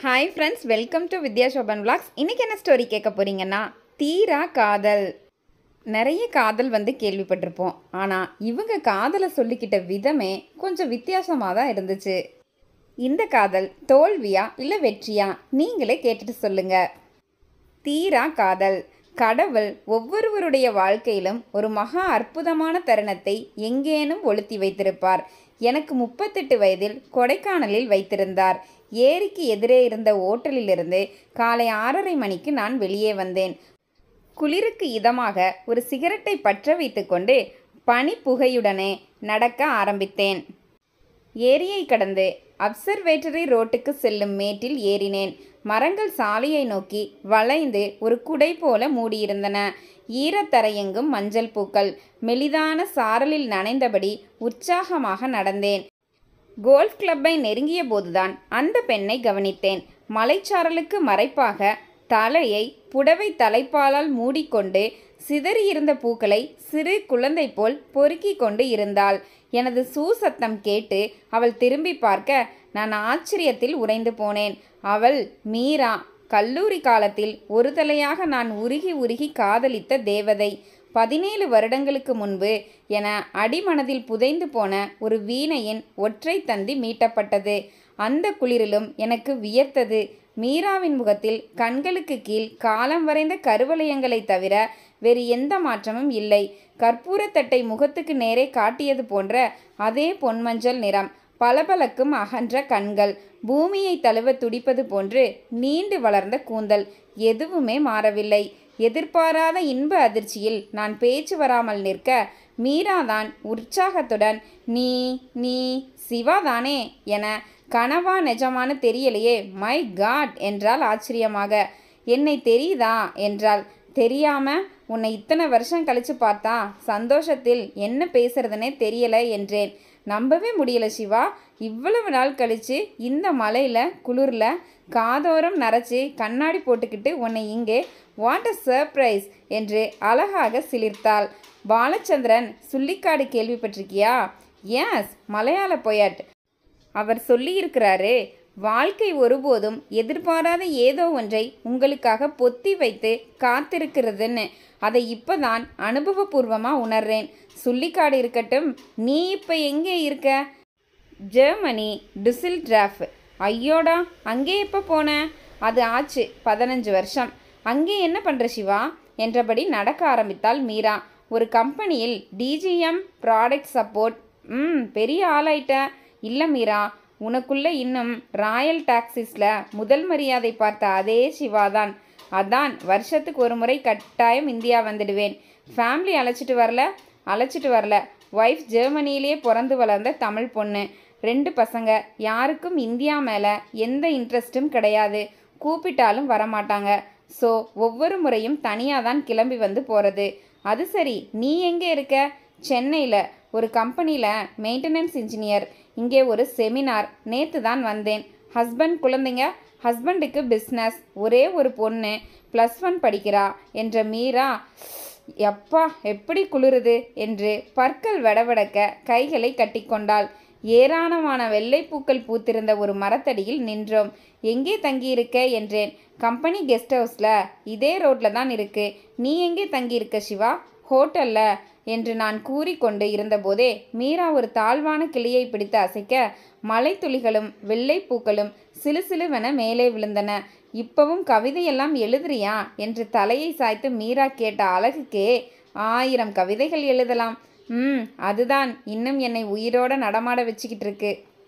Hi friends, welcome to Vidya Shoban vlogs. இன்றைக்கி என்ன story கேட்க போகிறீங்கன்னா, தீரா காதல். நிறைய காதல் கேள்விப்பட்டிருப்போம். ஆனால் இவங்க காதலை சொல்லிக்கிட்ட விதமே கொஞ்சம் வித்தியாசமாக தான் இருந்துச்சு. இந்த காதல் தோல்வியா இல்லை வெற்றியா, நீங்களே கேட்டுட்டு சொல்லுங்க. தீரா காதல். கடவுள் ஒவ்வொருவருடைய வாழ்க்கையிலும் ஒரு மகா அற்புதமான தருணத்தை எங்கேனும் ஒளித்தி வைத்திருப்பார். எனக்கு 38 வயதில் கொடைக்கானலில் வைத்திருந்தார். ஏரிக்கு எதிரே இருந்த ஓட்டலிலிருந்து காலை 6:30 மணிக்கு நான் வெளியே வந்தேன். குளிருக்கு இதமாக ஒரு சிகரெட்டை பற்ற வைத்து கொண்டு பனிப்புகையுடனே நடக்க ஆரம்பித்தேன். ஏரியை கடந்து அப்சர்வேட்டரி ரோட்டுக்கு செல்லும் மேட்டில் ஏறினேன். மரங்கள் சாலையை நோக்கி வளைந்து ஒரு குடை போல மூடியிருந்தன. ஈரத்தரையெங்கும் மஞ்சள் பூக்கள். மெலிதான சாரலில் நனைந்தபடி உற்சாகமாக நடந்தேன். கோல்ஃப் கிளப்பை நெருங்கிய போதுதான் அந்த பெண்ணை கவனித்தேன். மலைச்சாரலுக்கு மறைப்பாக தலையை புடவை தலைப்பாலால் மூடிக்கொண்டு சிதறியிருந்த பூக்களை சிறு குழந்தை போல் பொறுக்கி கொண்டு இருந்தாள். எனது சத்தம் கேட்டு அவள் திரும்பி பார்க்க நான் ஆச்சரியத்தில் உறைந்து போனேன். அவள் மீரா. கல்லூரி காலத்தில் ஒரு தலையாக நான் உருகி உருகி காதலித்த தேவதை. 17 வருடங்களுக்கு முன்பு என அடிமனதில் புதைந்து போன ஒரு வீணையின் ஒற்றை தந்தி மீட்டப்பட்டது. அந்த குளிரிலும் எனக்கு வியர்த்தது. மீராவின் முகத்தில் கண்களுக்கு கீழ் காலம் வரைந்த கருவளையங்களை தவிர வேறு எந்த மாற்றமும் இல்லை. கற்பூரத்தட்டை முகத்துக்கு நேரே காட்டியது போன்ற அதே பொன்மஞ்சள் நிறம், பளபளக்கும் அகன்ற கண்கள், பூமியை தழுவ துடிப்பது போன்று நீண்டு வளர்ந்த கூந்தல், எதுவுமே மாறவில்லை. எதிர்பாராத இன்ப அதிர்ச்சியில் நான் பேச்சு வராமல் நிற்க, மீராதான் உற்சாகத்துடன் நீ நீ சிவாதானே என கனவா நிஜமான தெரியலையே, மை காட் என்றால் ஆச்சரியமாக. என்னை தெரியுதா என்றால். தெரியாம உன்னை இத்தனை வருஷம் கழிச்சு பார்த்தா சந்தோஷத்தில் என்ன பேசுறதுனே தெரியல என்றேன். நம்பவே முடியல சிவா. இவ்வளவு நாள் கழிச்சு இந்த மலையில் குளிரில் காதோரம் நரைச்சி கண்ணாடி போட்டுக்கிட்டு உன்னை இங்கே, வாட் அ சர்ப்ரைஸ் என்று அழகாக சிலிர்த்தாள். பாலச்சந்திரன் சுள்ளிக்காடு கேள்விப்பட்டிருக்கியா? எஸ், மலையாள பொயட். அவர் சொல்லியிருக்கிறாரு, வாழ்க்கை ஒருபோதும் எதிர்பாராத ஏதோ ஒன்றை உங்களுக்காக பொத்தி வைத்து காத்திருக்கிறதுன்னு. அதை இப்போதான் அனுபவபூர்வமாக உணர்றேன். சுள்ளிக்காடு இருக்கட்டும், நீ இப்போ எங்கே இருக்க? ஜெர்மனி, டுசில்ட்ராஃப். ஐயோடா, அங்கே எப்போ போன? அது ஆச்சு 15 வருஷம். அங்கே என்ன பண்ணுற சிவா என்றபடி நடக்க ஆரம்பித்தாள் மீரா. ஒரு கம்பெனியில் டிஜிஎம் ப்ராடக்ட் சப்போர்ட். பெரிய ஆளாயிட்ட. இல்லை மீரா, உனக்குள்ள இன்னும் ராயல் டாக்ஸிஸில் முதல் மரியாதை பார்த்த அதே சிவாதான். அதான் வருஷத்துக்கு ஒரு முறை கட்டாயம் இந்தியா வந்துடுவேன். ஃபேமிலி அழைச்சிட்டு வரல. ஒய்ஃப் ஜெர்மனியிலே பிறந்து வளர்ந்த தமிழ் பொண்ணு. 2 பசங்க. யாருக்கும் இந்தியா மேலே எந்த இன்ட்ரெஸ்ட்டும் கிடையாது. கூப்பிட்டாலும் வரமாட்டாங்க. ஸோ ஒவ்வொரு முறையும் தனியாக தான் கிளம்பி வந்து போகிறது. அது சரி, நீ எங்கே இருக்க? சென்னையில் ஒரு கம்பெனியில் மெயின்டெனன்ஸ் இன்ஜினியர். இங்கே ஒரு செமினார். நேற்று தான் வந்தேன். ஹஸ்பண்ட், குழந்தைங்க? ஹஸ்பண்டுக்கு பிஸ்னஸ். ஒரே ஒரு பொண்ணு, +1 படிக்கிறா என்ற மீரா. எப்பா எப்படி குளிருது என்று பற்கள் வடவடக்க கைகளை கட்டிக்கொண்டாள். ஏராளமான வெள்ளைப்பூக்கள் பூத்திருந்த ஒரு மரத்தடியில் நின்றோம். எங்கே தங்கியிருக்க என்றேன். கம்பெனி கெஸ்ட் ஹவுஸில். இதே ரோட்டில் தான் இருக்கு. நீ எங்கே தங்கியிருக்க சிவா? ஹோட்டலில் என்று நான் கூறிக்கொண்டு இருந்தபோதே மீரா ஒரு தாழ்வான கிளியை பிடித்து அசைக்க மலை துளிகளும் வெள்ளைப்பூக்களும் சிலுசிலுவென மேலே விழுந்தன. இப்பவும் கவிதையெல்லாம் எழுதுறியா என்று தலையை சாய்த்து மீரா கேட்ட அழகுக்கே 1000 கவிதைகள் எழுதலாம். அதுதான் இன்னும் என்னை உயிரோட நடமாட வச்சுக்கிட்டு இருக்கு.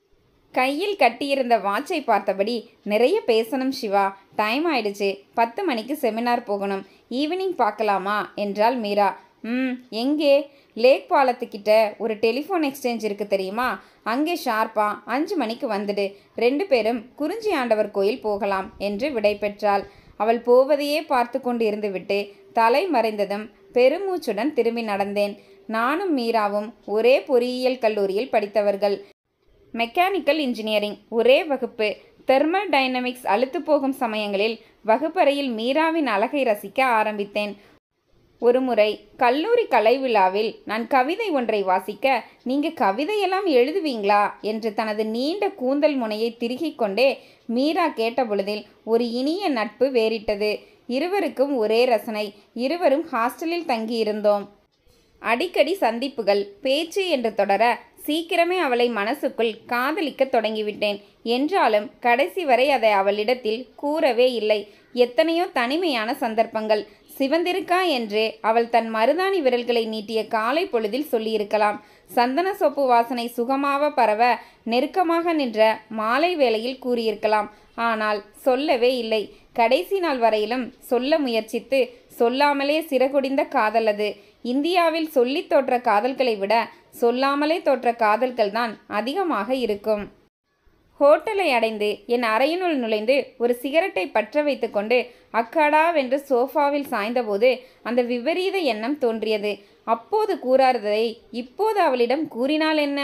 கையில் கட்டியிருந்த வாட்சை பார்த்தபடி, நிறைய பேசணும் சிவா, டைம் ஆயிடுச்சு. 10 மணிக்கு செமினார் போகணும். ஈவினிங் பார்க்கலாமா என்றாள் மீரா. எங்கே? லேக் பாலத்துக்கிட்ட ஒரு டெலிஃபோன் எக்ஸ்சேஞ்ச் இருக்குது தெரியுமா? அங்கே ஷார்ப்பாக 5 மணிக்கு வந்துடு. 2 பேரும் குறிஞ்சி ஆண்டவர் கோயில் போகலாம் என்று விடை பெற்றாள். அவள் போவதையே பார்த்து கொண்டு இருந்துவிட்டு தலை மறைந்ததும் பெருமூச்சுடன் திரும்பி நடந்தேன். நானும் மீராவும் ஒரே பொறியியல் கல்லூரியில் படித்தவர்கள். மெக்கானிக்கல் இன்ஜினியரிங், ஒரே வகுப்பு. தெர்மல் டைனமிக்ஸ் அழுத்து போகும் சமயங்களில் வகுப்பறையில் மீராவின் அழகை ரசிக்க ஆரம்பித்தேன். ஒருமுறை கல்லூரி கலை விழாவில் நான் கவிதை ஒன்றை வாசிக்க, நீங்க கவிதையெல்லாம் எழுதுவீங்களா என்று தனது நீண்ட கூந்தல் முனையை திருகிக் கொண்டே மீரா கேட்டபொழுதில் ஒரு இனிய நட்பு வேறிட்டது. இருவருக்கும் ஒரே ரசனை. இருவரும் ஹாஸ்டலில் தங்கியிருந்தோம். அடிக்கடி சந்திப்புகள், பேச்சு என்று தொடர சீக்கிரமே அவளை மனசுக்குள் காதலிக்க தொடங்கிவிட்டேன். என்றாலும் கடைசி வரை அதை அவளிடத்தில் கூறவே இல்லை. எத்தனையோ தனிமையான சந்தர்ப்பங்கள். சிவந்திருக்கா என்றே அவள் தன் மருதாணி விரல்களை நீட்டிய காலை பொழுதில் சொல்லியிருக்கலாம். சந்தன சோப்பு வாசனை சுகமாக பரவ நெருக்கமாக நின்ற மாலை வேளையில் கூறியிருக்கலாம். ஆனால் சொல்லவே இல்லை. கடைசி நாள் வரையிலும் சொல்ல முயற்சித்து சொல்லாமலே சிறகுடிந்த காதல் அது. இந்தியாவில் சொல்லி தோற்ற காதல்களை விட சொல்லாமலே தோற்ற காதல்கள் தான் அதிகமாக இருக்கும். ஹோட்டலை அடைந்து என் அறையினுள் நுழைந்து ஒரு சிகரெட்டை பற்ற வைத்து கொண்டு அக்காடாவென்று சோஃபாவில் சாய்ந்தபோது அந்த விபரீத எண்ணம் தோன்றியது. அப்போது கூறாததை இப்போது அவளிடம் கூறினால் என்ன?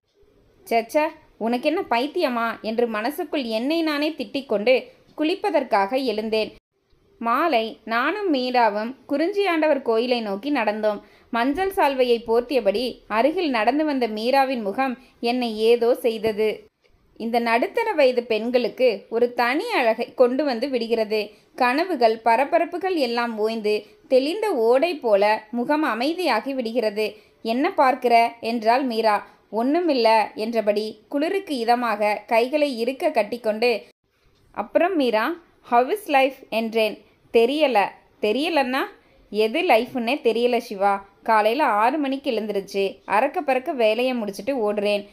சச்ச, உனக்கு என்ன பைத்தியமா என்று மனசுக்குள் என்னை நானே திட்டிக்கொண்டு குளிப்பதற்காக எழுந்தேன். மாலை நானும் மீராவும் குறிஞ்சியாண்டவர் கோயிலை நோக்கி நடந்தோம். மஞ்சள் சால்வையை போர்த்தியபடி அருகில் நடந்து வந்த மீராவின் முகம் என்னை ஏதோ செய்தது. இந்த நடுத்தர வயது பெண்களுக்கு ஒரு தனி அழகை கொண்டு வந்து விடுகிறது. கனவுகள், பரபரப்புகள் எல்லாம் ஓய்ந்து தெளிந்த ஓடை போல முகம் அமைதியாகி விடுகிறது. என்ன பார்க்கிற என்றாள் மீரா. ஒன்றுமில்ல என்றபடி குளிருக்கு இதமாக கைகளை இறுக்க கட்டிக்கொண்டு, அப்புறம் மீரா, ஹவ் இஸ் லைஃப் என்றேன். தெரியலன்னா எது லைஃப்னே தெரியல சிவா. காலையில் 6 மணிக்கு எழுந்துருச்சு. அறக்க பறக்க வேலையை முடிச்சுட்டு ஓடுறேன்.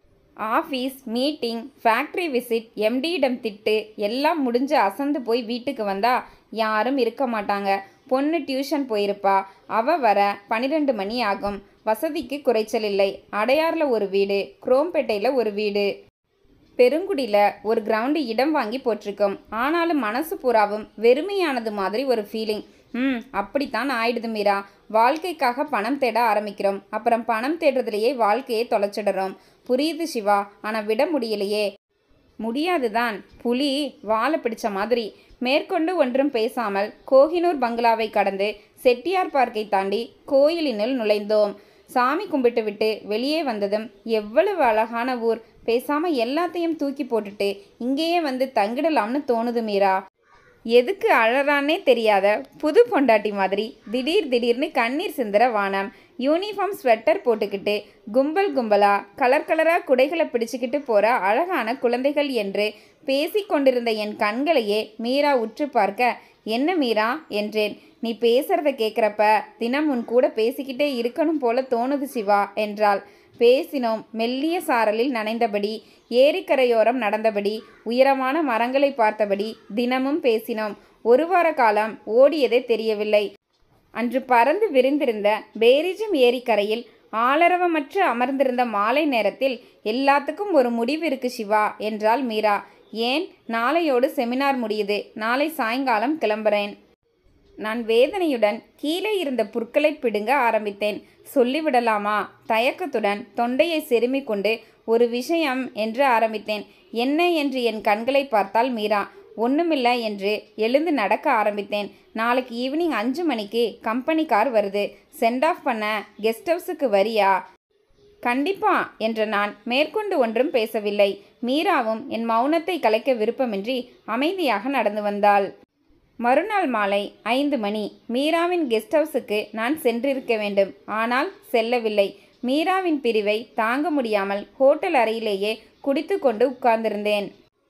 ஆஃபீஸ் மீட்டிங், ஃபேக்ட்ரி விசிட், எம்டியிடம் திட்டு எல்லாம் முடிஞ்சு அசந்து போய் வீட்டுக்கு வந்தா யாரும் இருக்க மாட்டாங்க. பொண்ணு டியூஷன் போயிருப்பா. அவ வர 12 மணி ஆகும். வசதிக்கு குறைச்சல் இல்லை. அடையாரில் ஒரு வீடு, குரோம்பேட்டையில் ஒரு வீடு, பெருங்குடியில் ஒரு கிரவுண்டு இடம் வாங்கி போட்டிருக்கோம். ஆனாலும் மனசு பூராவும் வெறுமையானது மாதிரி ஒரு ஃபீலிங். அப்படித்தான் ஆயிடுது மீரா. வாழ்க்கைக்காக பணம் தேட ஆரம்பிக்கிறோம். அப்புறம் பணம் தேடுறதுலையே வாழ்க்கையை தொலைச்சிடுறோம். புரியுது சிவா, ஆனால் விட முடியலையே. முடியாதுதான். புலி வாழை பிடிச்ச மாதிரி. மேற்கொண்டு ஒன்றும் பேசாமல் கோஹினூர் பங்களாவை கடந்து செட்டியார் பார்க்கை தாண்டி கோயிலினுள் நுழைந்தோம். சாமி கும்பிட்டு விட்டு வெளியே வந்ததும், எவ்வளவு அழகான ஊர், பேசாமல் எல்லாத்தையும் தூக்கி போட்டுட்டு இங்கேயே வந்து தங்கிடலாம்னு தோணுது மீரா. எதுக்கு அழறானே தெரியாத புது பொண்டாட்டி மாதிரி திடீர்னு கண்ணீர் சிந்துற வானம். யூனிஃபார்ம் ஸ்வெட்டர் போட்டுக்கிட்டு கும்பல் கும்பலா கலர் கலராக குடைகளை பிடிச்சிக்கிட்டு போகிற அழகான குழந்தைகள் என்று பேசி கொண்டிருந்த என் கண்களையே மீரா உற்று பார்க்க, என்ன மீரா என்றேன். நீ பேசுறத கேட்குறப்ப தினம் உன் கூட பேசிக்கிட்டே இருக்கணும் போல தோணுது சிவா என்றாள். பேசினோம். மெல்லிய சாரலில் நனைந்தபடி, ஏரிக்கரையோரம் நடந்தபடி, உயரமான மரங்களை பார்த்தபடி தினமும் பேசினோம். 1 வார காலம் ஓடியதே தெரியவில்லை. அன்று பறந்து விரிந்திருந்த பேரிஜம் ஏரிக்கரையில் ஆளரவமற்று அமர்ந்திருந்த மாலை நேரத்தில் எல்லாத்துக்கும் ஒரு முடிவு இருக்கு சிவா என்றாள் மீரா. ஏன்? நாளையோடு செமினார் முடியுது. நாளை சாயங்காலம் கிளம்புறேன். நான் வேதனையுடன் கீழே இருந்த புற்களை பிடுங்க ஆரம்பித்தேன். சொல்லிவிடலாமா? தயக்கத்துடன் தொண்டையை செருமி கொண்டு ஒரு விஷயம் என்று ஆரம்பித்தேன். என்ன என்று என் கண்களை பார்த்தால் மீரா. ஒன்றுமில்லை என்று எழுந்து நடக்க ஆரம்பித்தேன். நாளைக்கு ஈவினிங் 5 மணிக்கு கம்பெனி கார் வருது. சென்ட் ஆஃப் பண்ண கெஸ்ட் ஹவுஸுக்கு வரியா? கண்டிப்பா என்ற நான் மேற்கொண்டு ஒன்றும் பேசவில்லை. மீராவும் என் மௌனத்தை கலைக்க விருப்பமின்றி அமைதியாக நடந்து வந்தாள். மறுநாள் மாலை 5 மணி. மீராவின் கெஸ்ட் ஹவுஸுக்கு நான் சென்றிருக்க வேண்டும். ஆனால் செல்லவில்லை. மீராவின் பிரிவை தாங்க முடியாமல் ஹோட்டல் அறையிலேயே குடித்து கொண்டு உட்கார்ந்திருந்தேன்.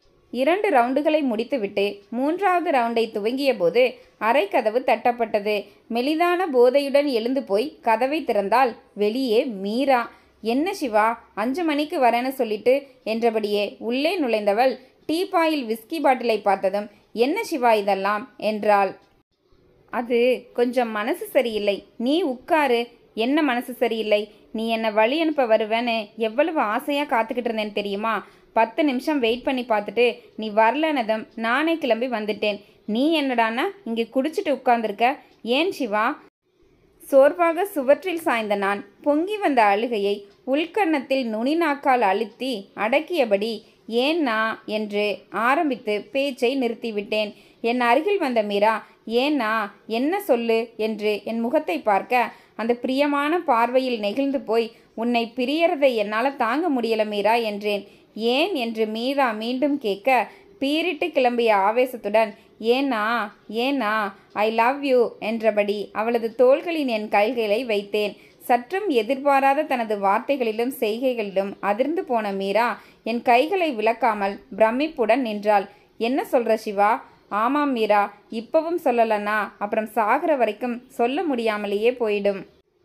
2 ரவுண்டுகளை முடித்துவிட்டு 3வது ரவுண்டை துவங்கிய போது அறை கதவு தட்டப்பட்டது. மெலிதான போதையுடன் எழுந்து போய் கதவை திறந்தால் வெளியே மீரா. என்ன சிவா, 5 மணிக்கு வரேன்னு சொல்லிட்டு என்றபடியே உள்ளே நுழைந்தவள் டீப்பாயில் விஸ்கி பாட்டிலை பார்த்ததும், என்ன சிவா இதெல்லாம் என்றாள். அது கொஞ்சம் மனசு சரியில்லை. நீ உட்காரு. என்ன மனசு சரியில்லை? நீ என்னை வழி அனுப்ப வருவேன்னு எவ்வளவு ஆசையாக காத்துக்கிட்டு இருந்தேன் தெரியுமா? 10 நிமிஷம் வெயிட் பண்ணி பார்த்துட்டு நீ வரலனதும் நானே கிளம்பி வந்துட்டேன். நீ என்னடானா இங்கே குடிச்சிட்டு உட்கார்ந்துருக்க? ஏன் சிவா? சோர்வாக சுவற்றில் சாய்ந்த நான் பொங்கி வந்த அழுகையை உள்கன்னத்தில் நுனி நாக்கால் அழுத்தி அடக்கியபடி ஏன்னா என்று ஆரம்பித்து பேச்சை நிறுத்திவிட்டேன். என் அருகில் வந்த மீரா, ஏன்னா என்ன சொல்லு என்று என் முகத்தை பார்க்க அந்த பிரியமான பார்வையில் நெகிழ்ந்து போய், உன்னை பிரியறதை என்னால் தாங்க முடியல மீரா என்றேன். ஏன் என்று மீரா மீண்டும் கேட்க, பீறிட்டு கிளம்பிய ஆவேசத்துடன், ஏன்னா ஏன்னா ஐ லவ் யூ என்றபடி அவளது தோள்களின் என் கைகளை வைத்தேன். சற்றும் எதிர்பாராத தனது வார்த்தைகளிலும் செய்கைகளிலும் அதிர்ந்து போன மீரா என் கைகளை விலக்காமல் பிரமிப்புடன் நின்றாள். என்ன சொல்ற சிவா? ஆமாம் மீரா, இப்பவும் சொல்லலன்னா அப்புறம் சாகிற வரைக்கும் சொல்ல முடியாமலேயே போயிடும்.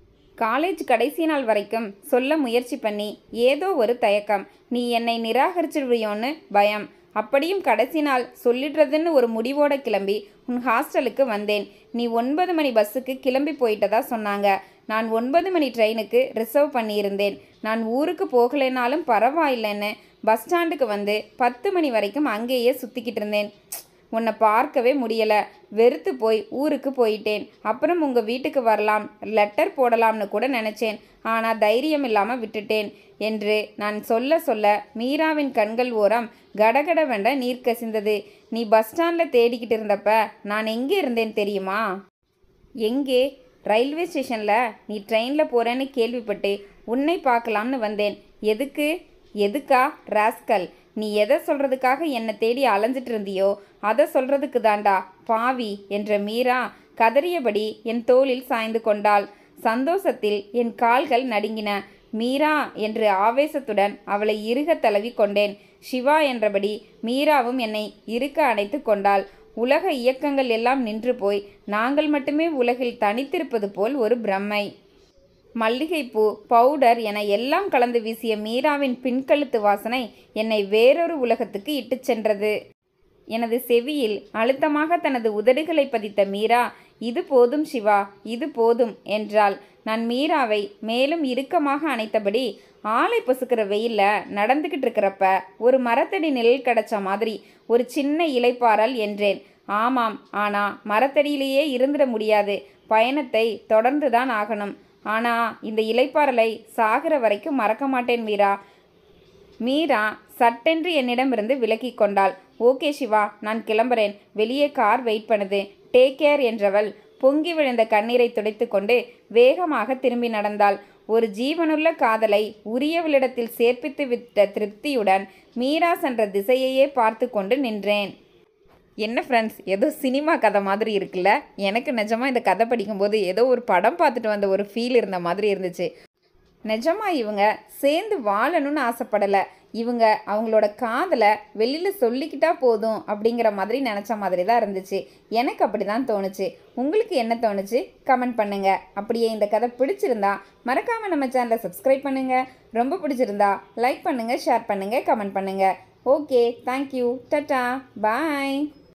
காலேஜ் கடைசி நாள் வரைக்கும் சொல்ல முயற்சி பண்ணி ஏதோ ஒரு தயக்கம். நீ என்னை நிராகரிச்சிடுவியோன்னு பயம். அப்படியும் கடைசி நாள் சொல்லிடுறதுன்னு ஒரு முடிவோட கிளம்பி உன் ஹாஸ்டலுக்கு வந்தேன். நீ 9 மணி பஸ்ஸுக்கு கிளம்பி போயிட்டதா சொன்னாங்க. நான் 9 மணி ட்ரெயினுக்கு ரிசர்வ் பண்ணியிருந்தேன். நான் ஊருக்கு போகலைனாலும் பரவாயில்லைன்னு பஸ் ஸ்டாண்டுக்கு வந்து 10 மணி வரைக்கும் அங்கேயே சுற்றிக்கிட்டு இருந்தேன். உன்னை பார்க்கவே முடியலை. வெறுத்து போய் ஊருக்கு போயிட்டேன். அப்புறம் உங்கள் வீட்டுக்கு வரலாம், லெட்டர் போடலாம்னு கூட நினச்சேன். ஆனால் தைரியம் இல்லாமல் விட்டுட்டேன் என்று நான் சொல்ல சொல்ல மீராவின் கண்கள் ஓரம் கடகடவென்ற நீர் கசிந்தது. நீ பஸ் ஸ்டாண்டில் தேடிக்கிட்டு இருந்தப்ப நான் எங்கே இருந்தேன் தெரியுமா? எங்கே? ரயில்வே ஸ்டேஷனில் நீ ட்ரெயினில் போகிறேன்னு கேள்விப்பட்டு உன்னை பார்க்கலாம்னு வந்தேன். எதுக்கு? எதுக்கா ராஸ்கல்? நீ எதை சொல்கிறதுக்காக என்னை தேடி அலைஞ்சிட்டு இருந்தியோ அதை சொல்கிறதுக்கு தாண்டா பாவி என்ற மீரா கதறியபடி என் தோளில் சாய்ந்து கொண்டாள். சந்தோஷத்தில் என் கால்கள் நடுங்கின. மீரா என்று ஆவேசத்துடன் அவளை இறுக தழுவி கொண்டேன். சிவா என்றபடி மீராவும் என்னை இறுக்க அணைத்து கொண்டாள். உலக இயக்கங்கள் எல்லாம் நின்று போய் நாங்கள் மட்டுமே உலகில் தனித்திருப்பது போல் ஒரு பிரம்மை. மல்லிகைப்பூ, பவுடர் என எல்லாம் கலந்து வீசிய மீராவின் பின்கழுத்து வாசனை என்னை வேறொரு உலகத்துக்கு இட்டு சென்றது. எனது செவியில் அழுத்தமாக தனது உதடுகளை பதித்த மீரா, இது போதும் சிவா, இது போதும் என்றாள். நான் மீராவை மேலும் இறுக்கமாக அணைத்தபடி, ஆளை பொசுக்கிற வெயிலில் நடந்துக்கிட்டு இருக்கிறப்ப ஒரு மரத்தடி நிழல் கிடைச்ச மாதிரி ஒரு சின்ன இலைப்பாறல் என்றேன். ஆமாம், ஆனால் மரத்தடியிலேயே இருந்துட முடியாது. பயணத்தை தொடர்ந்து தான் ஆகணும். ஆனால் இந்த இலைப்பாறலை சாகிற வரைக்கும் மறக்க மாட்டேன் மீரா. மீரா சட்டென்று என்னிடமிருந்து விலக்கி கொண்டாள். ஓகே சிவா, நான் கிளம்புறேன். வெளியே கார் வெயிட் பண்ணுது. டேக் கேர் என்றவள் பொங்கி விழுந்த கண்ணீரை துடைத்து கொண்டு வேகமாக திரும்பி நடந்தாள். ஒரு ஜீவனுள்ள காதலை உரியவளிடத்தில் சேர்ப்பித்து விட்ட திருப்தியுடன் மீரா சென்ற திசையையே பார்த்து கொண்டு நின்றேன். என்ன ஃப்ரெண்ட்ஸ், ஏதோ சினிமா கதை மாதிரி இருக்குல்ல? எனக்கு நிஜமாக இந்த கதை படிக்கும்போது ஏதோ ஒரு படம் பார்த்துட்டு வந்த ஒரு ஃபீல் இருந்த மாதிரி இருந்துச்சு. நிஜமாக இவங்க சேர்ந்து வாழணும்னு ஆசைப்படலை. இவங்க அவங்களோட காதலை வெளியில் சொல்லிக்கிட்டா போதும் அப்படிங்கிற மாதிரி நினச்ச மாதிரி தான் இருந்துச்சு. எனக்கு அப்படி தான் தோணுச்சு. உங்களுக்கு என்ன தோணுச்சு? கமெண்ட் பண்ணுங்கள். அப்படியே இந்த கதை பிடிச்சிருந்தா மறக்காமல் நம்ம சேனலை சப்ஸ்கிரைப் பண்ணுங்கள். ரொம்ப பிடிச்சிருந்தா லைக் பண்ணுங்கள், ஷேர் பண்ணுங்கள், கமெண்ட் பண்ணுங்கள். ஓகே, தேங்க்யூ, டட்டா, பாய்.